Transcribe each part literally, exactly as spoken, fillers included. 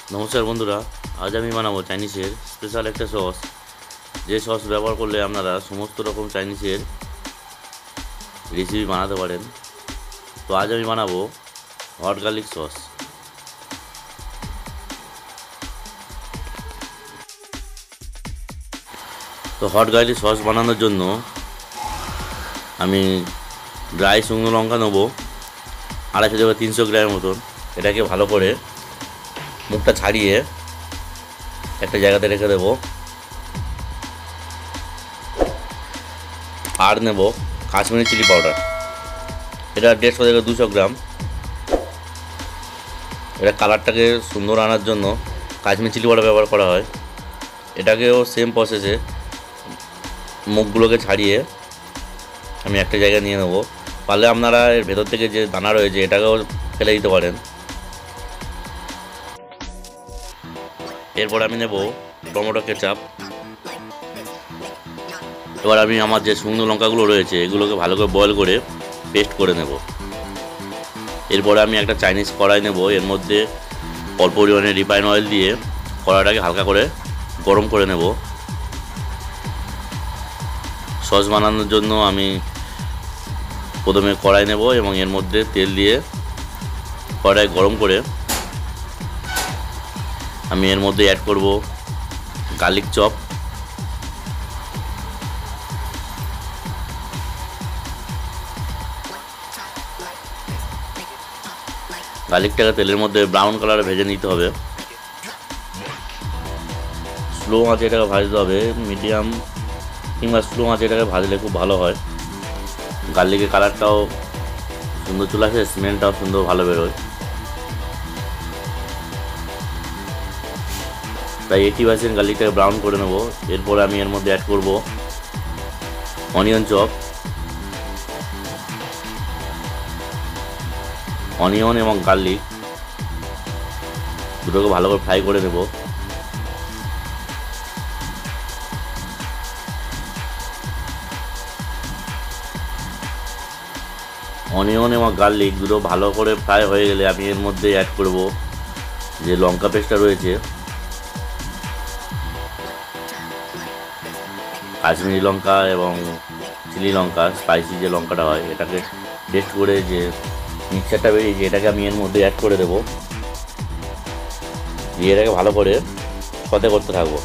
নমস্কার বন্ধুরা, আজ আমি বানাবো চাইনিজের স্পেশাল একটা সস। যে সস ব্যবহার করলে আপনারা সমস্ত রকম চাইনিজের রেসিপি বানাতে পারেন। তো আজ আমি বানাবো হট গার্লিক সস। তো হট গার্লিক সস বানানোর জন্য আমি ড্রাই শুকনো লঙ্কা নেবো আড়াইশো থেকে তিনশো গ্রামের মতন। এটাকে ভালো করে মুখটা ছাড়িয়ে একটা জায়গাতে রেখে দেবো। আর নেব কাশ্মীরি চিলি পাউডার, এটা দেড়শো থেকে দুশো গ্রাম। এটা কালারটাকে সুন্দর আনার জন্য কাশ্মীরি চিলি পাউডার ব্যবহার করা হয়। এটাকেও সেম প্রসেসে মুখগুলোকে ছাড়িয়ে আমি একটা জায়গায় নিয়ে নেবো। পারলে আপনারা এর ভেতর থেকে যে দানা রয়েছে এটাকেও ফেলে দিতে পারেন। এরপর আমি নেব টমেটো কেচাপ। এবার আমি আমার যে শুকনো লঙ্কাগুলো রয়েছে এগুলোকে ভালো করে বয়েল করে পেস্ট করে নেব। এরপরে আমি একটা চাইনিজ কড়াই নেব, এর মধ্যে অল্প পরিমাণে রিফাইন অয়েল দিয়ে কড়াইটাকে হালকা করে গরম করে নেব। সস বানানোর জন্য আমি প্রথমে কড়াই নেব এবং এর মধ্যে তেল দিয়ে কড়াই গরম করে আমি এর মধ্যে অ্যাড করব গার্লিক চপ। গার্লিকটাকে তেলের মধ্যে ব্রাউন কালারে ভেজে নিতে হবে। স্লো আঁচে এটাকে ভাজতে হবে, মিডিয়াম কিংবা স্লো আঁচে এটাকে ভাজলে খুব ভালো হয়। গার্লিকের কালারটাও সুন্দর চলে আসে, স্মেলটাও সুন্দর ভালো বেরোয়। তাই এইটি পার্সেন্ট গার্লিকটাকে ব্রাউন করে নেব। এরপরে আমি এর মধ্যে অ্যাড করব অনিয়ন চপ। অনিয়ন এবং গার্লিক দুটোকে ভালো করে ফ্রাই করে নেব। অনিয়ন এবং গার্লিক দুটো ভালো করে ফ্রাই হয়ে গেলে আমি এর মধ্যে অ্যাড করব যে লঙ্কা পেস্টটা রয়েছে, কাশ্মীরি লঙ্কা এবং চিলি লঙ্কা, স্পাইসি যে লঙ্কাটা হয় এটাকে টেস্ট করে যে মিক্সচারটা বেরিয়েছে এটাকে আমি এর মধ্যে অ্যাড করে দেবো। দিয়ে এটাকে ভালো করে সতে করতে থাকবো।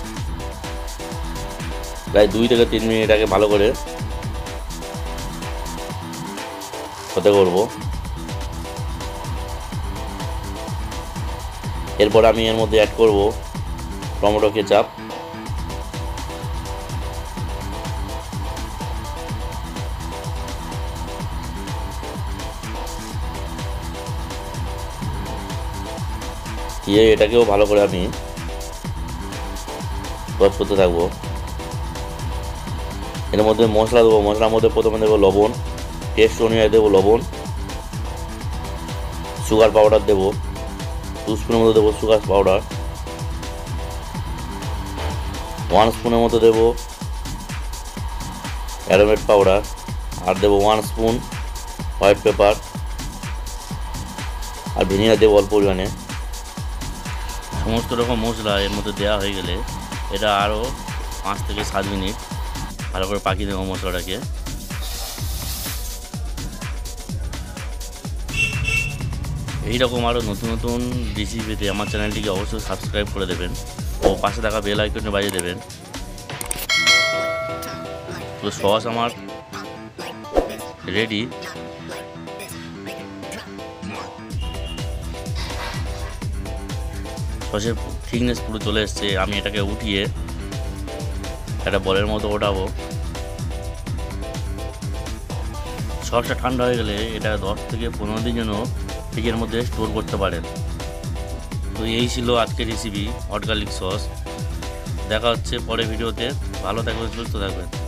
প্রায় দুই থেকে তিন মিনিট এটাকে ভালো করে সতে করব। এরপর আমি এর মধ্যে অ্যাড করব টমেটো কেচাপ। দিয়ে এটাকেও ভালো করে আমি টস করতে থাকবো। এর মধ্যে মশলা দেবো। মশলার মধ্যে প্রথমে দেবো লবণ, টেস্ট অনুযায়ী দেবো লবণ। সুগার পাউডার দেবো দু স্পুনের মতো দেবো সুগার পাউডার। ওয়ান স্পুনের মতো দেবো অ্যারোমেট পাউডার। আর দেবো ওয়ান স্পুন হোয়াইট পেপার। আর ভিনিগার দেবো অল্প পরিমাণে। সমস্ত রকম মশলা এর মধ্যে দেওয়া হয়ে গেলে এটা আরও পাঁচ থেকে সাত মিনিট ভালো করে পাকিয়ে দেবো মশলাটাকে। এইরকম আরও নতুন নতুন রেসিপি পেতে আমার চ্যানেলটিকে অবশ্যই সাবস্ক্রাইব করে দেবেন ও পাশে থাকা বেল আইকনে বাজিয়ে দেবেন। তো সস আমার রেডি। সসের থিকনেস পুরো চলে এসছে। আমি এটাকে উঠিয়ে একটা বলের মতো ওঠাবো। সসটা ঠান্ডা হয়ে গেলে এটা দশ থেকে পনেরো দিন জন্য ফ্রিজের মধ্যে স্টোর করতে পারেন। তো এই ছিল আজকের রেসিপি হট গার্লিক সস। দেখা হচ্ছে পরের ভিডিওতে। ভালো থাকবেন, সুস্থ থাকবেন।